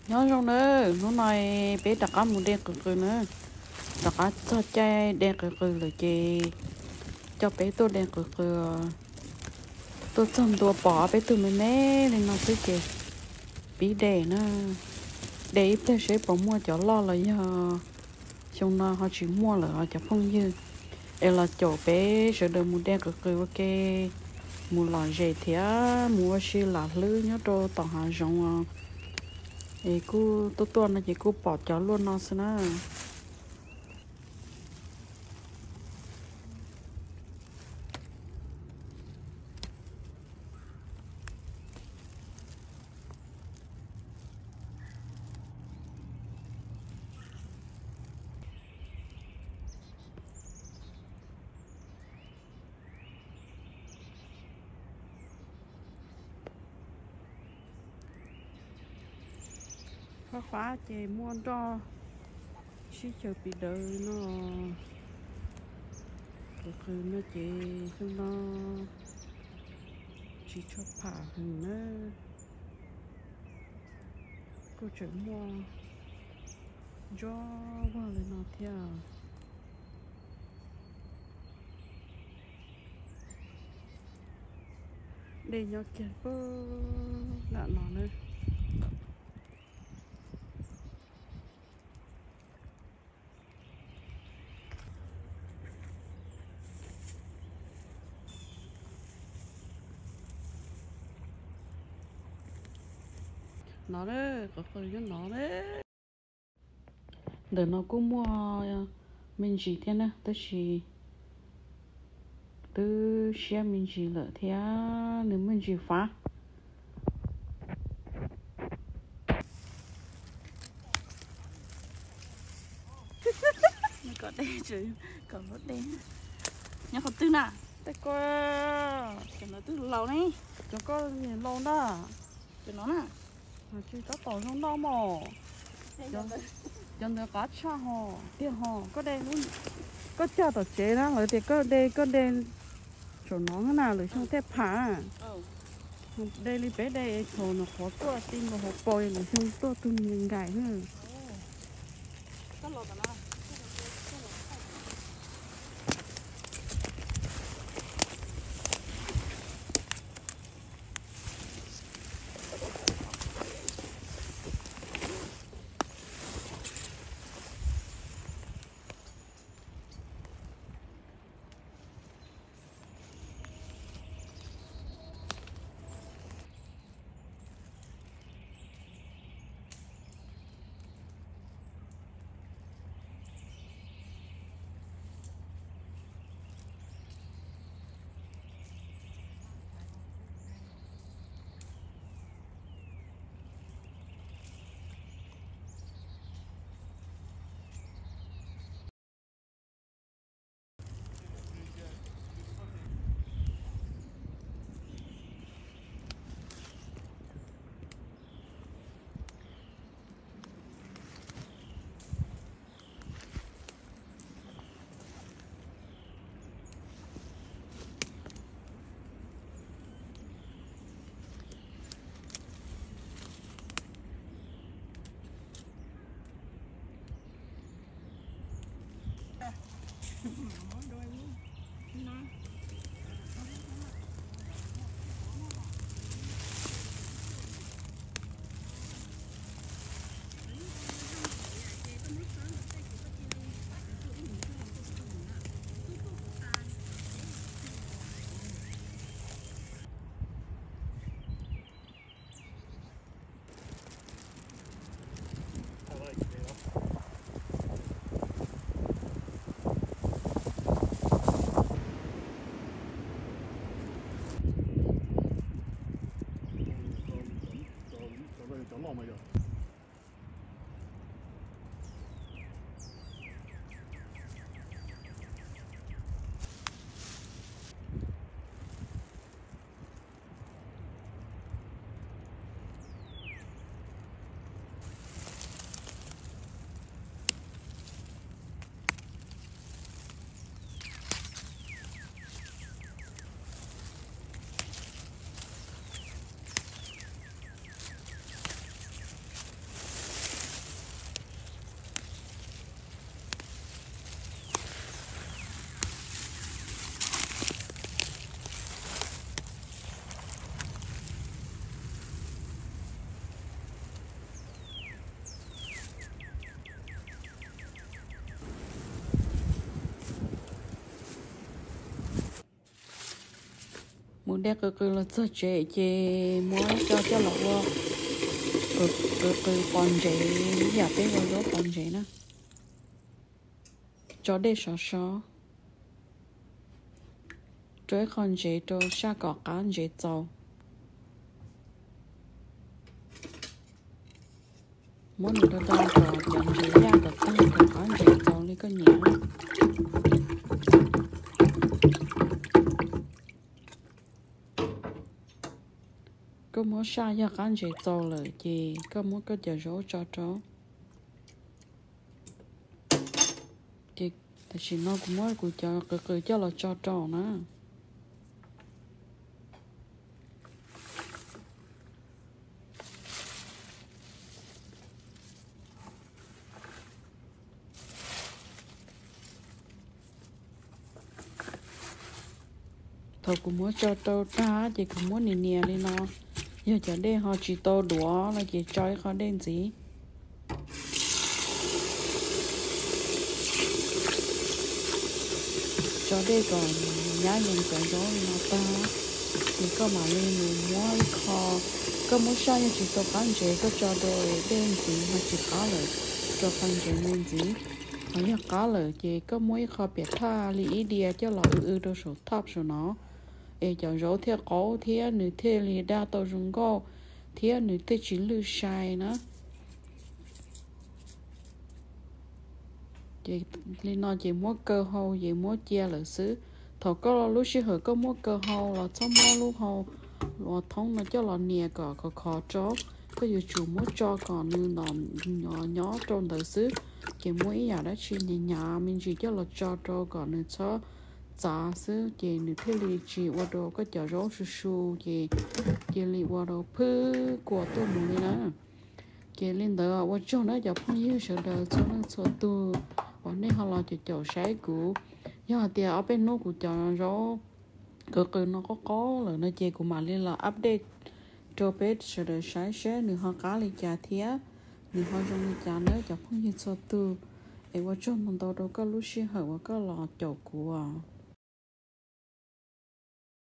nhớ trong nữa nó nói bé đặt cá một đen cực cực nữa đặt cá cho chai đen cực cực là chị cho bé tôi đen cực cực tôi xong tôi bỏ bé tôi mới mé nên nó tới chị bí đẻ nữa để ít ta sẽ bỏ mua cho lo là giờ trong nó họ chỉ mua là họ cho phong như em là chỗ bé sẽ được một đen cực cực ok một lọ dễ thì mua xí là lư nhớ cho tao hàng rong thì cô tôi nó chỉ cô bỏ cho luôn nó xin á khóa khóa chị mua cho xí chờ bị đợi nó nó chị xong nó chỉ cho phá hình nữa cô chỉ mua cho vào lên nó theo để nhớ kia bơ là nó nữa nó đấy có phải cho nó đấy để nó cũng mua mình chỉ thế nè tới chỉ từ xe mình chỉ lỡ thế nếu mình chỉ phá nó có đen chứ còn nó đen nhá còn tư nè tại qua cho nó tư lâu này cho có nhìn lâu đó cho nó nè mà chưa có tỏi trong đó mà cho nó có cha hồ tiền hồ có đen luôn có cha tỏi chế đó rồi thì có đen chỗ nó thế nào rồi xong thép phá đây đi bé đây hồ nó khó tua tim và hồ bồi rồi xong tua tung mình gài nữa muốn đeo cứ là cho chế chế muốn cho lẩu cứ còn chế giả bé vào đó còn chế nè cho để sợ chơi con chế cho xa cỏ cá chế trâu muốn được đo cho chẳng chế ra được tăng cỏ cá chế trâu đi có nhẹ có muốn xa ra cá chế trâu là gì có muốn có giờ rỗ cho chó thì chỉ nó cũng mới của cho cứ cho là cho trò nữa thôi cũng muốn cho tôi ta thì cũng muốn nè nè đi nó giờ cho đây họ chỉ tô đũa là chỉ chơi họ đến gì cho đây còn nhá nhìn cái đó nó ta thì có mà lên mình mua kho có muốn sao như chỉ tô cán chế có cho đôi đến gì mà chỉ có lời cho cán chế nên gì họ nhớ có lời chỉ có muốn kho biệt tha lý idea cho lọ đôi số thấp số nó cho rau theo cổ theo nữ theo lì đa tàu rung go theo nữ theo chỉ lưu sai nữa chị li nó chỉ muốn cơ hậu chỉ muốn chia lợi xứ thọ có lúc xí hở có muốn cơ hậu là xong mua lúc hậu là thông nó cho là nhẹ cả có khó chó có dù chủ muốn cho còn như nó nhỏ trong lợi xứ chỉ muốn ý đó chỉ nhà mình chỉ cho là cho còn nữa cho giá xứ chị nữ thiết lý chị qua đồ có chở rau su chị lý qua đồ phứ của tôi muốn đi nữa chị lên đó qua chỗ nó giờ phong yêu sợ đời cho nó sợ tu còn nếu họ lo cho sấy cũ nhưng thì ở bên nó của chở rau cứ nó có là nó chị của mà lên là update cho biết sợ đời sấy nữa họ cá lên trả thiệt nữa họ trong lên trả nữa giờ phong yêu sợ tu qua chỗ nó đâu có lúc xí hở qua có lo chỗ của